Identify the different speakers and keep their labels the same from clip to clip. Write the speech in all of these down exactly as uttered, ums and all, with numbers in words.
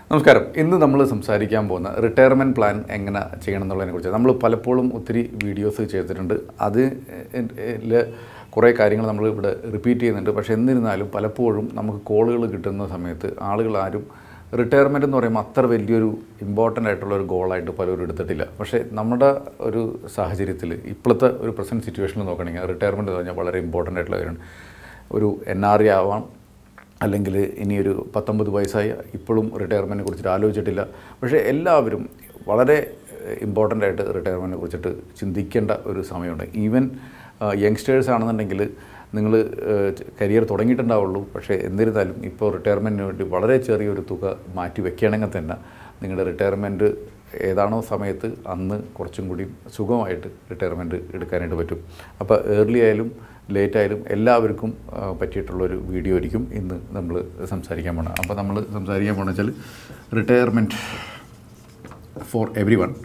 Speaker 1: നമസ്കാരം. ഇന്ന് നമ്മൾ സംസാരിക്കാൻ പോകുന്ന റിട്ടയർമെൻറ്റ് പ്ലാൻ എങ്ങനെ ചെയ്യണം എന്നുള്ളതിനെക്കുറിച്ച്. നമ്മൾ പലപ്പോഴും ഒത്തിരി വീഡിയോസ് ചെയ്തിട്ടുണ്ട്. അതിൽ കുറേ കാര്യങ്ങൾ നമ്മൾ ഇവിടെ റിപ്പീറ്റ് ചെയ്യുന്നുണ്ട്. പക്ഷേ എന്നിരുന്നാലും പലപ്പോഴും നമുക്ക് കോളുകൾ കിട്ടുന്ന സമയത്ത് ആളുകൾ ആരും റിട്ടയർമെൻറ്റ് എന്ന് പറയുമ്പോൾ അത്ര വലിയൊരു ഇമ്പോർട്ടൻ്റ് ആയിട്ടുള്ള ഒരു ഗോളായിട്ട് പലരും എടുത്തിട്ടില്ല. പക്ഷേ നമ്മുടെ ഒരു സാഹചര്യത്തിൽ ഇപ്പോഴത്തെ ഒരു പ്രസൻറ്റ് സിറ്റുവേഷനിൽ നോക്കുകയാണെങ്കിൽ റിട്ടയർമെൻറ്റ് എന്ന് പറഞ്ഞാൽ വളരെ ഇമ്പോർട്ടൻ്റ് ആയിട്ടുള്ള കാര്യമാണ്. ഒരു എൻ ആർ ഐ ആവാം, അല്ലെങ്കിൽ ഇനിയൊരു പത്തൊമ്പത് വയസ്സായി ഇപ്പോഴും റിട്ടയർമെൻറ്റിനെ കുറിച്ചിട്ട് ആലോചിച്ചിട്ടില്ല. പക്ഷേ എല്ലാവരും വളരെ ഇമ്പോർട്ടൻ്റ് ആയിട്ട് റിട്ടയർമെൻറ്റിനെ കുറിച്ചിട്ട് ചിന്തിക്കേണ്ട ഒരു സമയമുണ്ട്. ഈവൻ യങ്സ്റ്റേഴ്സ് ആണെന്നുണ്ടെങ്കിൽ നിങ്ങൾ കരിയർ തുടങ്ങിയിട്ടുണ്ടാവുള്ളൂ. പക്ഷേ എന്നിരുന്നാലും ഇപ്പോൾ റിട്ടയർമെൻറ്റിന് വേണ്ടി വളരെ ചെറിയൊരു തുക മാറ്റി വെക്കുകയാണെങ്കിൽ തന്നെ നിങ്ങളുടെ റിട്ടയർമെൻറ്റ് ഏതാണോ സമയത്ത് അന്ന് കുറച്ചും കൂടി സുഖമായിട്ട് റിട്ടയർമെൻറ്റ് എടുക്കാനായിട്ട് പറ്റും. അപ്പോൾ ഏർലി ആയാലും ലേറ്റ് ആയാലും എല്ലാവർക്കും പറ്റിയിട്ടുള്ളൊരു വീഡിയോ ആയിരിക്കും ഇന്ന് നമ്മൾ സംസാരിക്കാൻ പോകണം. അപ്പോൾ നമ്മൾ സംസാരിക്കാൻ പോകണമെന്ന് വെച്ചാൽ retirement for every one,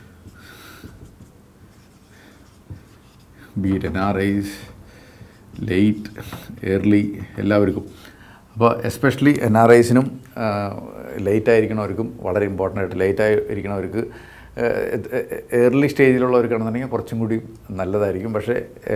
Speaker 1: be it NRIs, late, early, എല്ലാവർക്കും. അപ്പോൾ എസ്പെഷ്യലി എൻ ആർ ഐസിനും ലേറ്റ് ആയിരിക്കണവർക്കും വളരെ ഇമ്പോർട്ടൻ്റ് ആയിട്ട് ലേറ്റ് ആയിരിക്കണവർക്ക് ഏർലി സ്റ്റേജിലുള്ളവർക്കാണെന്നുണ്ടെങ്കിൽ കുറച്ചും കൂടി നല്ലതായിരിക്കും. പക്ഷേ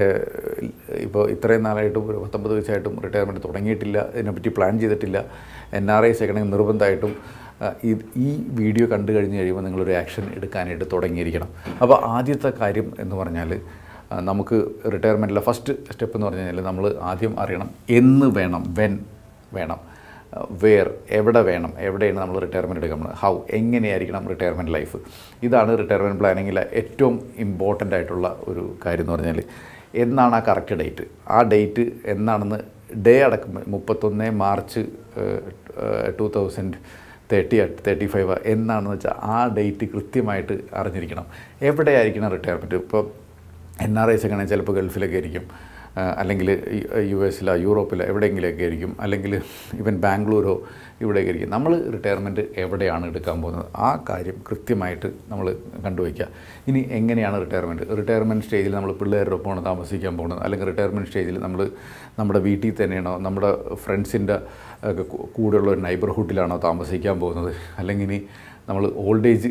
Speaker 1: ഇപ്പോൾ ഇത്രയും നാളായിട്ടും ഒരു പത്തൊമ്പത് വയസ്സായിട്ടും റിട്ടയർമെൻറ്റ് തുടങ്ങിയിട്ടില്ല, ഇതിനെപ്പറ്റി പ്ലാൻ ചെയ്തിട്ടില്ല, എൻ ആർ ഐസ് ആക്കണമെങ്കിൽ നിർബന്ധമായിട്ടും ഈ ഈ വീഡിയോ കണ്ടു കഴിഞ്ഞ് കഴിയുമ്പോൾ നിങ്ങളൊരു ആക്ഷൻ എടുക്കാനായിട്ട് തുടങ്ങിയിരിക്കണം. അപ്പോൾ ആദ്യത്തെ കാര്യം എന്ന് പറഞ്ഞാൽ നമുക്ക് റിട്ടയർമെൻറ്റിലെ ഫസ്റ്റ് സ്റ്റെപ്പ് എന്ന് പറഞ്ഞു കഴിഞ്ഞാൽ നമ്മൾ ആദ്യം അറിയണം എന്ന് വേണം, വെൻ വേണം, വേർ എവിടെ വേണം, എവിടെയാണ് നമ്മൾ റിട്ടയർമെൻറ്റ് എടുക്കുന്നത്, ഹൗ എങ്ങനെയായിരിക്കണം റിട്ടയർമെൻറ്റ് ലൈഫ്. ഇതാണ് റിട്ടയർമെൻറ്റ് പ്ലാനിങ്ങിലെ ഏറ്റവും ഇമ്പോർട്ടൻ്റ് ആയിട്ടുള്ള ഒരു കാര്യം എന്ന് പറഞ്ഞാൽ എന്നാണ് ആ കറക്റ്റ് ഡേറ്റ്. ആ ഡേറ്റ് എന്നാണെന്ന് ഡേ അടക്കം മുപ്പത്തൊന്ന് March two thousand thirty thirty five എന്നാണെന്ന് വെച്ചാൽ ആ ഡേറ്റ് കൃത്യമായിട്ട് അറിഞ്ഞിരിക്കണം. എവിടെയായിരിക്കണം റിട്ടയർമെൻറ്റ്. ഇപ്പോൾ എൻ ആർ ഐസ് ഒക്കെ ആണെങ്കിൽ ചിലപ്പോൾ ഗൾഫിലൊക്കെ ആയിരിക്കും, അല്ലെങ്കിൽ യു എസിലോ യൂറോപ്പിലോ എവിടെയെങ്കിലുമൊക്കെ ആയിരിക്കും, അല്ലെങ്കിൽ ഈവൻ ബാംഗ്ലൂരോ ഇവിടെയൊക്കെ ആയിരിക്കും. നമ്മൾ റിട്ടയർമെൻറ്റ് എവിടെയാണ് എടുക്കാൻ പോകുന്നത് ആ കാര്യം കൃത്യമായിട്ട് നമ്മൾ കണ്ടുവയ്ക്കുക. ഇനി എങ്ങനെയാണ് റിട്ടയർമെൻറ്റ് റിട്ടയർമെൻറ്റ് സ്റ്റേജിൽ നമ്മൾ പിള്ളേരുടെ ഒപ്പമാണ് താമസിക്കാൻ പോകുന്നത്, അല്ലെങ്കിൽ റിട്ടയർമെൻറ്റ് സ്റ്റേജിൽ നമ്മൾ നമ്മുടെ വീട്ടിൽ തന്നെയാണോ, നമ്മുടെ ഫ്രണ്ട്സിൻ്റെ കൂടെയുള്ള ഒരു നൈബർഹുഡിലാണോ താമസിക്കാൻ പോകുന്നത്, അല്ലെങ്കിൽ ഇനി നമ്മൾ ഓൾഡ് ഏജ്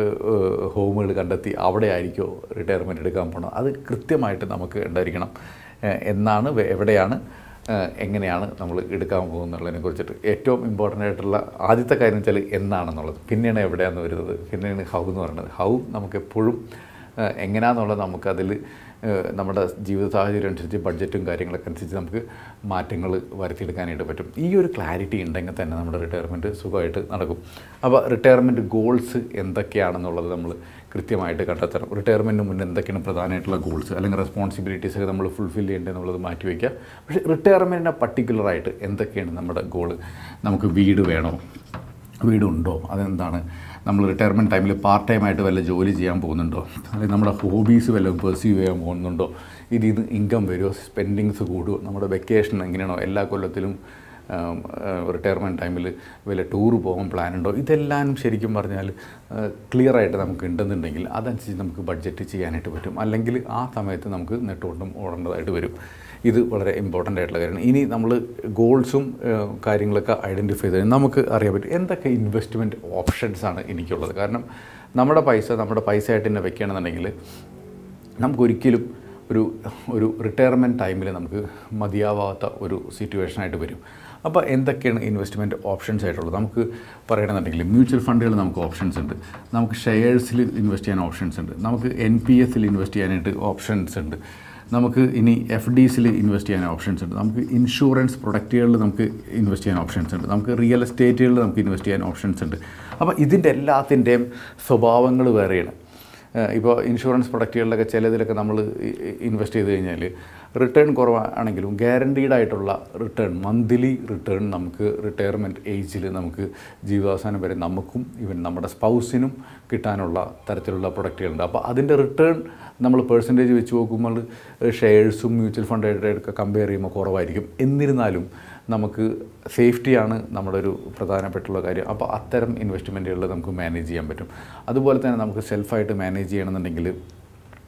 Speaker 1: ഹോമുകൾ കണ്ടെത്തി അവിടെ ആയിരിക്കുമോ റിട്ടയർമെൻറ്റ് എടുക്കാൻ പോകുന്നത്. അത് കൃത്യമായിട്ട് നമുക്ക് ഉണ്ടായിരിക്കണം. എന്നാണ്, എവിടെയാണ്, എങ്ങനെയാണ് നമ്മൾ എടുക്കാൻ പോകുന്നതിനെ കുറിച്ചിട്ട് ഏറ്റവും ഇമ്പോർട്ടൻ്റ് ആയിട്ടുള്ള ആദ്യത്തെ കാര്യം വെച്ചാൽ എന്നാണെന്നുള്ളത്. പിന്നെയാണ് എവിടെയാണെന്ന് വരുന്നത്, പിന്നെയാണ് ഹൗ എന്ന് പറയുന്നത്. ഹൗ നമുക്കെപ്പോഴും എങ്ങനെയാണെന്നുള്ളത് നമുക്കതിൽ നമ്മുടെ ജീവിത സാഹചര്യം അനുസരിച്ച് ബഡ്ജറ്റും കാര്യങ്ങളൊക്കെ അനുസരിച്ച് നമുക്ക് മാറ്റങ്ങൾ വരുത്തിയെടുക്കാനായിട്ട് പറ്റും. ഈ ഒരു ക്ലാരിറ്റി ഉണ്ടെങ്കിൽ തന്നെ നമ്മുടെ റിട്ടയർമെൻറ്റ് സുഖമായിട്ട് നടക്കും. അപ്പോൾ റിട്ടയർമെൻറ്റ് ഗോൾസ് എന്തൊക്കെയാണെന്നുള്ളത് നമ്മൾ കൃത്യമായിട്ട് കണ്ടെത്തണം. റിട്ടയർമെൻറ്റിന് മുന്നേ എന്തൊക്കെയാണ് പ്രധാനമായിട്ടുള്ള ഗോൾസ് അല്ലെങ്കിൽ റെസ്പോൺസിബിലിറ്റീസൊക്കെ നമ്മൾ ഫുൾഫിൽ ചെയ്യേണ്ടതെന്നുള്ളത് മാറ്റി വയ്ക്കുക. പക്ഷേ റിട്ടയർമെൻറ്റിനെ പർട്ടിക്കുലറായിട്ട് എന്തൊക്കെയാണ് നമ്മുടെ ഗോള്. നമുക്ക് വീട് വേണോ, വീടുണ്ടോ, അതെന്താണ്, നമ്മൾ റിട്ടയർമെൻറ്റ് ടൈമിൽ പാർട്ട് ടൈമായിട്ട് വല്ല ജോലി ചെയ്യാൻ പോകുന്നുണ്ടോ, അല്ലെങ്കിൽ നമ്മുടെ ഹോബീസ് വല്ലതും പെർസ്യൂ ചെയ്യാൻ പോകുന്നുണ്ടോ, ഇതിൽ നിന്ന് ഇൻകം വരുമോ, സ്പെൻഡിങ്സ് കൂടുമോ, നമ്മുടെ വെക്കേഷൻ എങ്ങനെയാണോ, എല്ലാ കൊല്ലത്തിലും റിട്ടയർമെൻറ്റ് ടൈമിൽ വല്ല ടൂറ് പോകാൻ പ്ലാനുണ്ടോ, ഇതെല്ലാം ശരിക്കും പറഞ്ഞാൽ ക്ലിയറായിട്ട് നമുക്ക് ഉണ്ടെന്നുണ്ടെങ്കിൽ അതനുസരിച്ച് നമുക്ക് ബഡ്ജറ്റ് ചെയ്യാനായിട്ട് പറ്റും. അല്ലെങ്കിൽ ആ സമയത്ത് നമുക്ക് നെട്ടോട്ടം ഓടേണ്ടതായിട്ട് വരും. ഇത് വളരെ ഇമ്പോർട്ടൻ്റ് ആയിട്ടുള്ള കാര്യമാണ്. ഇനി നമ്മൾ ഗോൾസും കാര്യങ്ങളൊക്കെ ഐഡൻറ്റിഫൈ ചെയ്ത് നമുക്ക് അറിയാൻ പറ്റും എന്തൊക്കെ ഇൻവെസ്റ്റ്മെൻറ്റ് ഓപ്ഷൻസാണ് എനിക്കുള്ളത്. കാരണം നമ്മുടെ പൈസ നമ്മുടെ പൈസ ആയിട്ട് തന്നെ വെക്കുകയാണെന്നുണ്ടെങ്കിൽ നമുക്കൊരിക്കലും ഒരു ഒരു റിട്ടയർമെൻറ്റ് ടൈമിൽ നമുക്ക് മതിയാവാത്ത ഒരു സിറ്റുവേഷനായിട്ട് വരും. അപ്പോൾ എന്തൊക്കെയാണ് ഇൻവെസ്റ്റ്മെൻറ്റ് ഓപ്ഷൻസ് ആയിട്ടുള്ളത് നമുക്ക് പറയണമെന്നുണ്ടെങ്കിൽ മ്യൂച്വൽ ഫണ്ടുകൾ നമുക്ക് ഓപ്ഷൻസ് ഉണ്ട്, നമുക്ക് ഷെയർസിൽ ഇൻവെസ്റ്റ് ചെയ്യാൻ ഓപ്ഷൻസ് ഉണ്ട്, നമുക്ക് എൻ പി എസിൽ ഇൻവെസ്റ്റ് ചെയ്യാനായിട്ട് ഓപ്ഷൻസ് ഉണ്ട്, നമുക്ക് ഇനി എഫ് ഡിസിൽ ഇൻവെസ്റ്റ് ചെയ്യാൻ ഓപ്ഷൻസ് ഉണ്ട്, നമുക്ക് ഇൻഷുറൻസ് പ്രൊഡക്റ്റുകളിൽ നമുക്ക് ഇൻവെസ്റ്റ് ചെയ്യാൻ ഓപ്ഷൻസ് ഉണ്ട്, നമുക്ക് റിയൽ എസ്റ്റേറ്റുകളിൽ നമുക്ക് ഇൻവെസ്റ്റ് ചെയ്യാൻ ഓപ്ഷൻസ് ഉണ്ട്. അപ്പോൾ ഇതിൻ്റെ എല്ലാത്തിൻ്റെയും സ്വഭാവങ്ങൾ വേറെയാണ്. ഇപ്പോൾ ഇൻഷുറൻസ് പ്രൊഡക്റ്റുകളിലൊക്കെ ചിലതിലൊക്കെ നമ്മൾ ഇൻവെസ്റ്റ് ചെയ്ത് കഴിഞ്ഞാൽ റിട്ടേൺ കുറവാണെങ്കിലും ഗ്യാരണ്ടീഡ് ആയിട്ടുള്ള റിട്ടേൺ, മന്ത്ലി റിട്ടേൺ നമുക്ക് റിട്ടയർമെൻറ്റ് ഏജിൽ നമുക്ക് ജീവിതാവസാനം വരെ നമുക്കും ഈവൻ നമ്മുടെ സ്പൗസിനും കിട്ടാനുള്ള തരത്തിലുള്ള പ്രൊഡക്റ്റുകളുണ്ട്. അപ്പോൾ അതിൻ്റെ റിട്ടേൺ നമ്മൾ പേഴ്സൻറ്റേജ് വെച്ച് നോക്കുമ്പോൾ ഷെയർസും മ്യൂച്വൽ ഫണ്ടായിട്ടൊക്കെ കമ്പയർ ചെയ്യുമ്പോൾ കുറവായിരിക്കും. എന്നിരുന്നാലും നമുക്ക് സേഫ്റ്റിയാണ് നമ്മുടെ ഒരു പ്രധാനപ്പെട്ടുള്ള കാര്യം. അപ്പോൾ അത്തരം ഇൻവെസ്റ്റ്മെൻറ്റുകളിൽ നമുക്ക് മാനേജ് ചെയ്യാൻ പറ്റും. അതുപോലെ തന്നെ നമുക്ക് സെൽഫായിട്ട് മാനേജ് ചെയ്യണമെന്നുണ്ടെങ്കിൽ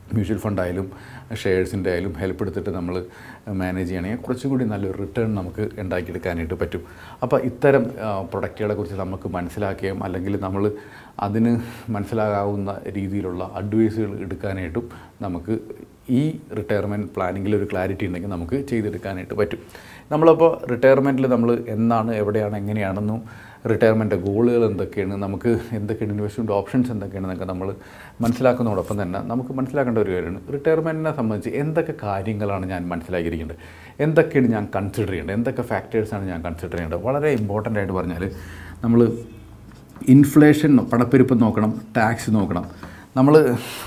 Speaker 1: മ്യൂച്വൽ ഫണ്ടായാലും ഷെയർസിൻ്റെ ആയാലും ഹെൽപ്പ് എടുത്തിട്ട് നമ്മൾ മാനേജ് ചെയ്യണമെങ്കിൽ കുറച്ചും കൂടി നല്ലൊരു റിട്ടേൺ നമുക്ക് ഉണ്ടാക്കിയെടുക്കാനായിട്ട് പറ്റും. അപ്പോൾ ഇത്തരം പ്രൊഡക്റ്റുകളെ കുറിച്ച് നമുക്ക് മനസ്സിലാക്കുകയും അല്ലെങ്കിൽ നമ്മൾ അതിന് മനസ്സിലാകാവുന്ന രീതിയിലുള്ള അഡ്വൈസുകൾ എടുക്കാനായിട്ടും നമുക്ക് ഈ റിട്ടയർമെൻറ്റ് പ്ലാനിങ്ങിൽ ഒരു ക്ലാരിറ്റി ഉണ്ടെങ്കിൽ നമുക്ക് ചെയ്തെടുക്കാനായിട്ട് പറ്റും. നമ്മളപ്പോൾ റിട്ടയർമെൻറ്റിൽ നമ്മൾ എന്നാണ്, എവിടെയാണ്, എങ്ങനെയാണെന്നും റിട്ടയർമെൻറ്റ് ഗോളുകൾ എന്തൊക്കെയാണ്, നമുക്ക് എന്തൊക്കെയാണ് ഇൻവെസ്റ്റ്മെൻറ്റ് ഓപ്ഷൻസ് എന്തൊക്കെയാണെന്നൊക്കെ നമ്മൾ മനസ്സിലാക്കുന്നതോടൊപ്പം തന്നെ നമുക്ക് മനസ്സിലാക്കേണ്ട ഒരു കാര്യമാണ് റിട്ടയർമെൻറ്റിനെ സംബന്ധിച്ച് എന്തൊക്കെ കാര്യങ്ങളാണ് ഞാൻ മനസ്സിലാക്കിയിരിക്കേണ്ടത്, എന്തൊക്കെയാണ് ഞാൻ കൺസിഡർ ചെയ്യേണ്ടത്, എന്തൊക്കെ ഫാക്ടേഴ്സാണ് ഞാൻ കൺസിഡർ ചെയ്യേണ്ടത്. വളരെ ഇമ്പോർട്ടൻ്റ് ആയിട്ട് പറഞ്ഞാൽ നമ്മൾ ഇൻഫ്ലേഷൻ പണപ്പെരുപ്പം നോക്കണം, ടാക്സ് നോക്കണം. നമ്മൾ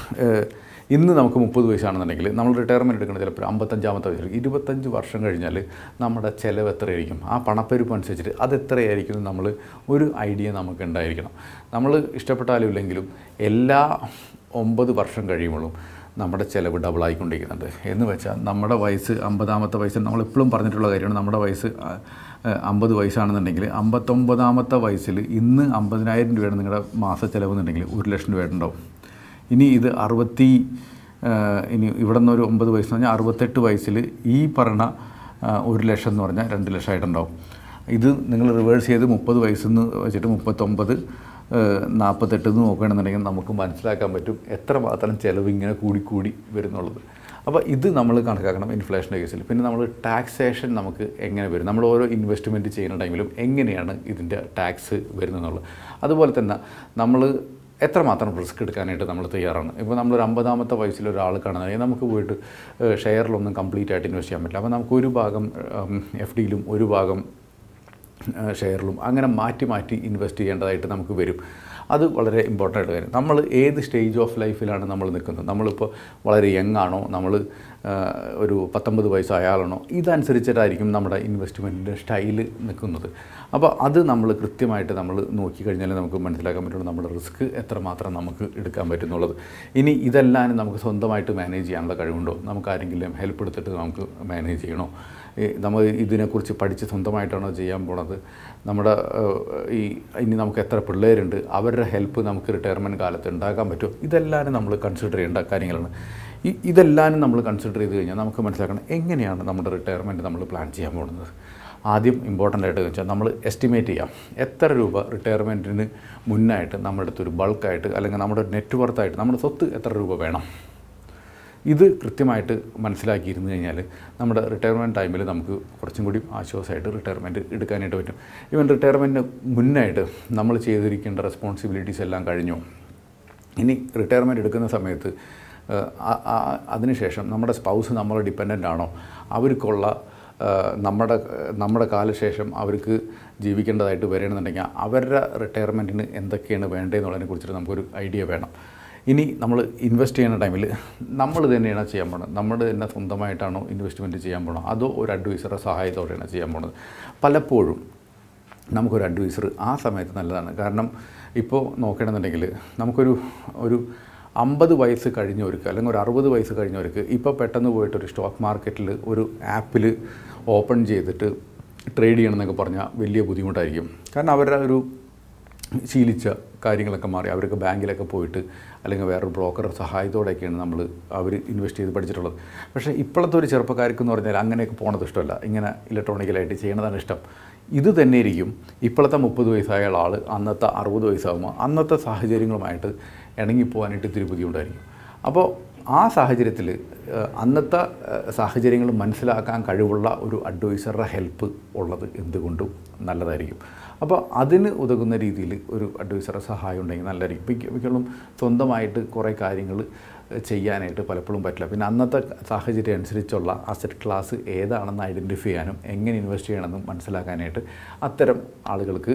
Speaker 1: ഇന്ന് നമുക്ക് മുപ്പത് വയസ്സാണെന്നുണ്ടെങ്കിൽ നമ്മൾ റിട്ടയർമെൻറ്റ് എടുക്കുന്നത് ചിലപ്പോൾ അമ്പത്തഞ്ചാമത്തെ വയസ്സിൽ ഇരുപത്തഞ്ച് വർഷം കഴിഞ്ഞാൽ നമ്മുടെ ചിലവ് എത്രയായിരിക്കും, ആ പണപ്പെരുപ്പം അനുസരിച്ചിട്ട് അത് എത്രയായിരിക്കും നമ്മൾ ഒരു ഐഡിയ നമുക്ക് ഉണ്ടായിരിക്കണം. നമ്മൾ ഇഷ്ടപ്പെട്ടാലും ഇല്ലെങ്കിലും എല്ലാ ഒമ്പത് വർഷം കഴിയുമ്പോഴും നമ്മുടെ ചിലവ് ഡബിളായിക്കൊണ്ടിരിക്കുന്നുണ്ട്. എന്ന് വെച്ചാൽ നമ്മുടെ വയസ്സ് അമ്പതാമത്തെ വയസ്സിൽ നമ്മളെപ്പോഴും പറഞ്ഞിട്ടുള്ള കാര്യമാണ്, നമ്മുടെ വയസ്സ് അമ്പത് വയസ്സാണെന്നുണ്ടെങ്കിൽ അമ്പത്തൊമ്പതാമത്തെ വയസ്സിൽ ഇന്ന് അമ്പതിനായിരം രൂപയാണ് നിങ്ങളുടെ മാസ ചിലവ് എന്നുണ്ടെങ്കിൽ ഒരു ലക്ഷം രൂപ ഉണ്ടാവും. ഇനി ഇത് അറുപത്തി ഇനി ഇവിടെ നിന്ന് ഒരു ഒമ്പത് വയസ്സ് പറഞ്ഞാൽ അറുപത്തെട്ട് വയസ്സിൽ ഈ പറഞ്ഞ ഒരു ലക്ഷം എന്ന് പറഞ്ഞാൽ രണ്ട് ലക്ഷമായിട്ടുണ്ടാവും. ഇത് നിങ്ങൾ റിവേഴ്സ് ചെയ്ത് മുപ്പത് വയസ്സിൽ നിന്ന് വെച്ചിട്ട് മുപ്പത്തൊമ്പത് നാൽപ്പത്തെട്ട് എന്ന് നോക്കുകയാണെന്നുണ്ടെങ്കിൽ നമുക്ക് മനസ്സിലാക്കാൻ പറ്റും എത്രമാത്രം ചിലവ് ഇങ്ങനെ കൂടിക്കൂടി വരുന്നുള്ളത്. അപ്പോൾ ഇത് നമ്മൾ കണക്കാക്കണം ഇൻഫ്ലേഷൻ്റെ കേസിൽ. പിന്നെ നമ്മൾ ടാക്സേഷൻ നമുക്ക് എങ്ങനെ വരും, നമ്മൾ ഓരോ ഇൻവെസ്റ്റ്മെൻറ്റ് ചെയ്യുന്ന ടൈമിലും എങ്ങനെയാണ് ഇതിൻ്റെ ടാക്സ് വരുന്നതെന്നുള്ളത്. അതുപോലെ തന്നെ നമ്മൾ എത്രമാത്രം റിസ്ക് എടുക്കാനായിട്ട് നമ്മൾ തയ്യാറാണ്. ഇപ്പോൾ നമ്മളൊരു അമ്പതാമത്തെ വയസ്സിൽ ഒരാൾ കാണുന്നതെങ്കിൽ നമുക്ക് പോയിട്ട് ഷെയറിലൊന്നും കംപ്ലീറ്റ് ആയിട്ട് ഇൻവെസ്റ്റ് ചെയ്യാൻ പറ്റില്ല. അപ്പോൾ നമുക്ക് ഒരു ഭാഗം എഫ് ഡിയിലും ഒരു ഭാഗം ഷെയറിലും അങ്ങനെ മാറ്റി മാറ്റി ഇൻവെസ്റ്റ് ചെയ്യേണ്ടതായിട്ട് നമുക്ക് വരും. അത് വളരെ ഇമ്പോർട്ടൻ്റ് ആയിട്ട് കാര്യം. നമ്മൾ ഏത് സ്റ്റേജ് ഓഫ് ലൈഫിലാണ് നമ്മൾ നിൽക്കുന്നത്, നമ്മളിപ്പോൾ വളരെ യങ് ആണോ, നമ്മൾ ഒരു പത്തൊമ്പത് വയസ്സായ ആളാണോ, ഇതനുസരിച്ചിട്ടായിരിക്കും നമ്മുടെ ഇൻവെസ്റ്റ്മെൻറ്റിൻ്റെ സ്റ്റൈല് നിൽക്കുന്നത്. അപ്പോൾ അത് നമ്മൾ കൃത്യമായിട്ട് നമ്മൾ നോക്കിക്കഴിഞ്ഞാൽ നമുക്ക് മനസ്സിലാക്കാൻ പറ്റുള്ളൂ നമ്മുടെ റിസ്ക് എത്രമാത്രം നമുക്ക് എടുക്കാൻ പറ്റുന്നുള്ളത്. ഇനി ഇതെല്ലാം നമുക്ക് സ്വന്തമായിട്ട് മാനേജ് ചെയ്യാനുള്ള കഴിവുണ്ടോ, നമുക്ക് ആരെങ്കിലും ഹെൽപ്പ് എടുത്തിട്ട് നമുക്ക് മാനേജ് ചെയ്യണോ, നമ്മൾ ഇതിനെക്കുറിച്ച് പഠിച്ച് സ്വന്തമായിട്ടാണോ ചെയ്യാൻ പോണത്, നമ്മുടെ ഈ ഇനി നമുക്ക് എത്ര പിള്ളേരുണ്ട്, അവരുടെ ഹെൽപ്പ് നമുക്ക് റിട്ടയർമെൻറ്റ് കാലത്ത് ഉണ്ടാക്കാൻ പറ്റുമോ, ഇതെല്ലാം നമ്മൾ കൺസിഡർ ചെയ്യേണ്ട കാര്യങ്ങളാണ്. ഈ ഇതെല്ലാം നമ്മൾ കൺസിഡർ ചെയ്ത് കഴിഞ്ഞാൽ നമുക്ക് മനസ്സിലാക്കണം എങ്ങനെയാണ് നമ്മുടെ റിട്ടയർമെൻറ്റ് നമ്മൾ പ്ലാൻ ചെയ്യാൻ പോകുന്നത്. ആദ്യം ഇമ്പോർട്ടൻ്റ് ആയിട്ട് വെച്ചാൽ നമ്മൾ എസ്റ്റിമേറ്റ് ചെയ്യാം എത്ര രൂപ റിട്ടയർമെൻറ്റിന് മുന്നായിട്ട് നമ്മുടെ അടുത്തൊരു ബൾക്കായിട്ട് അല്ലെങ്കിൽ നമ്മുടെ നെറ്റ് വർത്തായിട്ട് നമ്മുടെ സ്വത്ത് എത്ര രൂപ വേണം. ഇത് കൃത്യമായിട്ട് മനസ്സിലാക്കിയിരുന്നു കഴിഞ്ഞാൽ നമ്മുടെ റിട്ടയർമെൻറ്റ് ടൈമിൽ നമുക്ക് കുറച്ചും കൂടി ആശ്വാസമായിട്ട് റിട്ടയർമെൻറ്റ് എടുക്കാനായിട്ട് പറ്റും. ഈവൻ റിട്ടയർമെൻറ്റിന് മുന്നായിട്ട് നമ്മൾ ചെയ്തിരിക്കേണ്ട റെസ്പോൺസിബിലിറ്റീസ് എല്ലാം കഴിഞ്ഞു. ഇനി റിട്ടയർമെൻറ്റ് എടുക്കുന്ന സമയത്ത് അതിനുശേഷം നമ്മുടെ സ്പൗസ് നമ്മളെ ഡിപ്പെൻഡൻ്റ് ആണോ, അവർക്കുള്ള നമ്മുടെ നമ്മുടെ കാലശേഷം അവർക്ക് ജീവിക്കേണ്ടതായിട്ട് വരണമെന്നുണ്ടെങ്കിൽ അവരുടെ റിട്ടയർമെൻറ്റിന് എന്തൊക്കെയാണ് വേണ്ടതെന്നുള്ളതിനെ കുറിച്ചിട്ട് നമുക്കൊരു ഐഡിയ വേണം. ഇനി നമ്മൾ ഇൻവെസ്റ്റ് ചെയ്യുന്ന ടൈമിൽ നമ്മൾ തന്നെയാണ് ചെയ്യാൻ പോകുന്നത്, നമ്മൾ തന്നെ സ്വന്തമായിട്ടാണോ ഇൻവെസ്റ്റ്മെൻറ്റ് ചെയ്യാൻ പോകണം, അതോ ഒരു അഡ്വൈസറുടെ സഹായത്തോടെയാണ് ചെയ്യാൻ പോകുന്നത്. പലപ്പോഴും നമുക്കൊരു അഡ്വൈസർ ആ സമയത്ത് നല്ലതാണ്. കാരണം ഇപ്പോൾ നോക്കണമെന്നുണ്ടെങ്കിൽ നമുക്കൊരു ഒരു അമ്പത് വയസ്സ് കഴിഞ്ഞവർക്ക് അല്ലെങ്കിൽ ഒരു അറുപത് വയസ്സ് കഴിഞ്ഞവർക്ക് ഇപ്പോൾ പെട്ടെന്ന് പോയിട്ടൊരു സ്റ്റോക്ക് മാർക്കറ്റിൽ ഒരു ആപ്പിൽ ഓപ്പൺ ചെയ്തിട്ട് ട്രേഡ് ചെയ്യണമെന്നൊക്കെ പറഞ്ഞാൽ വലിയ ബുദ്ധിമുട്ടായിരിക്കും. കാരണം അവരുടെ ഒരു ശീലിച്ച കാര്യങ്ങളൊക്കെ മാറി അവർക്ക് ബാങ്കിലൊക്കെ പോയിട്ട് അല്ലെങ്കിൽ വേറൊരു ബ്രോക്കറുടെ സഹായത്തോടെയൊക്കെയാണ് നമ്മൾ അവർ ഇൻവെസ്റ്റ് ചെയ്ത് പഠിച്ചിട്ടുള്ളത്. പക്ഷേ ഇപ്പോഴത്തെ ഒരു ചെറുപ്പക്കാർക്കെന്ന് പറഞ്ഞാൽ അങ്ങനെയൊക്കെ പോണത് ഇഷ്ടമല്ല, ഇങ്ങനെ ഇലക്ട്രോണിക്കലായിട്ട് ചെയ്യണതാണ് ഇഷ്ടം. ഇത് തന്നെയായിരിക്കും ഇപ്പോഴത്തെ മുപ്പത് വയസ്സായ ആൾ അന്നത്തെ അറുപത് വയസ്സാകുമ്പോൾ അന്നത്തെ സാഹചര്യങ്ങളുമായിട്ട് ഇണങ്ങിപ്പോകാനായിട്ട് ഇത്തിരി ബുദ്ധിമുട്ടായിരിക്കും. അപ്പോൾ ആ സാഹചര്യത്തിൽ അന്നത്തെ സാഹചര്യങ്ങൾ മനസ്സിലാക്കാൻ കഴിവുള്ള ഒരു അഡ്വൈസറുടെ ഹെൽപ്പ് ഉള്ളത് എന്തുകൊണ്ടും നല്ലതായിരിക്കും. അപ്പോൾ അതിന് ഉതകുന്ന രീതിയിൽ ഒരു അഡ്വൈസറുടെ സഹായം ഉണ്ടെങ്കിൽ നല്ലതായിരിക്കും. മിക്കപ്പോഴും സ്വന്തമായിട്ട് കുറേ കാര്യങ്ങൾ ചെയ്യാനായിട്ട് പലപ്പോഴും പറ്റില്ല. പിന്നെ അന്നത്തെ സാഹചര്യം അനുസരിച്ചുള്ള അസറ്റ് ക്ലാസ് ഏതാണെന്ന് ഐഡൻറ്റിഫൈ ചെയ്യാനും എങ്ങനെ ഇൻവെസ്റ്റ് ചെയ്യണമെന്നും മനസ്സിലാക്കാനായിട്ട് അത്തരം ആളുകൾക്ക്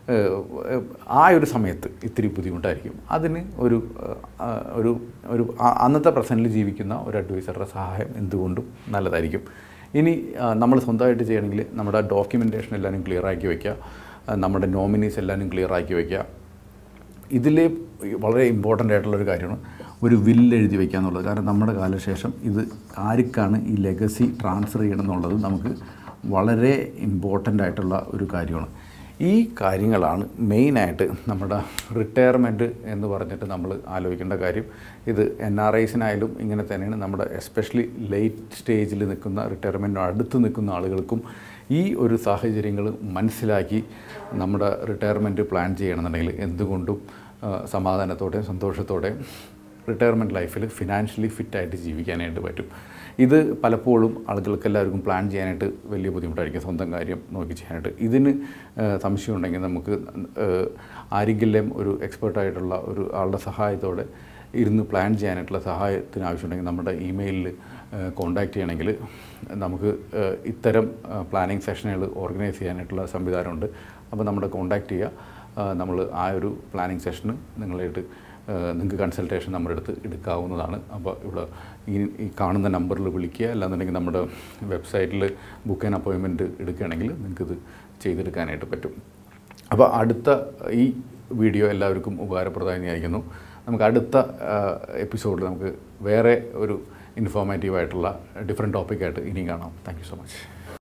Speaker 1: ആ ഒരു സമയത്ത് ഇത്തിരി ബുദ്ധിമുട്ടായിരിക്കും. അതിന് ഒരു ഒരു ഒരു അന്നത്തെ പ്രസൻറ്റിൽ ജീവിക്കുന്ന ഒരു അഡ്വൈസറുടെ സഹായം എന്തുകൊണ്ടും നല്ലതായിരിക്കും. ഇനി നമ്മൾ സ്വന്തമായിട്ട് ചെയ്യണമെങ്കിൽ നമ്മുടെ ഡോക്യുമെൻറ്റേഷൻ എല്ലാവരും ക്ലിയറാക്കി വയ്ക്കുക, നമ്മുടെ നോമിനീസ് എല്ലാവരും ക്ലിയറാക്കി വയ്ക്കുക. ഇതിൽ വളരെ ഇമ്പോർട്ടൻ്റ് ആയിട്ടുള്ളൊരു കാര്യമാണ് ഒരു വില്ല് എഴുതി വയ്ക്കുക എന്നുള്ളത്. കാരണം നമ്മുടെ കാലശേഷം ഇത് ആർക്കാണ് ഈ ലെഗസി ട്രാൻസ്ഫർ ചെയ്യണം എന്നുള്ളത് നമുക്ക് വളരെ ഇമ്പോർട്ടൻ്റ് ആയിട്ടുള്ള ഒരു കാര്യമാണ്. ഈ കാര്യങ്ങളാണ് മെയിനായിട്ട് നമ്മുടെ റിട്ടയർമെൻറ്റ് എന്ന് പറഞ്ഞിട്ട് നമ്മൾ ആലോചിക്കേണ്ട കാര്യം. ഇത് എൻ ആർ ഐസിനായാലും ഇങ്ങനെ തന്നെയാണ്. നമ്മുടെ എസ്പെഷ്യലി ലേറ്റ് സ്റ്റേജിൽ നിൽക്കുന്ന റിട്ടയർമെൻറ്റിന് അടുത്ത് നിൽക്കുന്ന ആളുകൾക്കും ഈ ഒരു സാഹചര്യങ്ങൾ മനസ്സിലാക്കി നമ്മുടെ റിട്ടയർമെൻറ്റ് പ്ലാൻ ചെയ്യണമെന്നുണ്ടെങ്കിൽ എന്തുകൊണ്ടും സമാധാനത്തോടെയും സന്തോഷത്തോടെയും റിട്ടയർമെൻറ്റ് ലൈഫിൽ ഫിനാൻഷ്യലി ഫിറ്റായിട്ട് ജീവിക്കാനായിട്ട് പറ്റും. ഇത് പലപ്പോഴും ആളുകൾക്ക് എല്ലാവർക്കും പ്ലാൻ ചെയ്യാനായിട്ട് വലിയ ബുദ്ധിമുട്ടായിരിക്കും, സ്വന്തം കാര്യം നോക്കി ചെയ്യാനായിട്ട്. ഇതിന് സംശയം ഉണ്ടെങ്കിൽ നമുക്ക് ആരെങ്കിലും ഒരു എക്സ്പേർട്ടായിട്ടുള്ള ഒരു ആളുടെ സഹായത്തോടെ ഇരുന്ന് പ്ലാൻ ചെയ്യാനായിട്ടുള്ള സഹായത്തിന് ആവശ്യമുണ്ടെങ്കിൽ നമ്മുടെ ഇമെയിലിൽ കോൺടാക്റ്റ് ചെയ്യണമെങ്കിൽ നമുക്ക് ഇത്തരം പ്ലാനിങ് സെഷനുകൾ ഓർഗനൈസ് ചെയ്യാനായിട്ടുള്ള സംവിധാനമുണ്ട്. അപ്പോൾ നമ്മുടെ കോൺടാക്റ്റ് ചെയ്യുക. നമ്മൾ ആ ഒരു പ്ലാനിങ് സെഷന് നിങ്ങളായിട്ട് നിങ്ങൾക്ക് കൺസൾട്ടേഷൻ നമ്മുടെ അടുത്ത് എടുക്കാവുന്നതാണ്. അപ്പോൾ ഇവിടെ ഈ ഈ കാണുന്ന നമ്പറിൽ വിളിക്കുക, അല്ലാന്നുണ്ടെങ്കിൽ നമ്മുടെ വെബ്സൈറ്റിൽ ബുക്ക് ആൻ അപ്പോയിൻമെൻറ്റ് എടുക്കുകയാണെങ്കിൽ നിങ്ങൾക്കിത് ചെയ്തെടുക്കാനായിട്ട് പറ്റും. അപ്പോൾ അടുത്ത ഈ വീഡിയോ എല്ലാവർക്കും ഉപകാരപ്രദമായി ആയിരിക്കുന്നു. നമുക്ക് അടുത്ത എപ്പിസോഡിൽ നമുക്ക് വേറെ ഒരു ഇൻഫോർമേറ്റീവായിട്ടുള്ള ഡിഫറെൻറ്റ് ടോപ്പിക്കായിട്ട് ഇനിയും കാണാം. Thank you so much.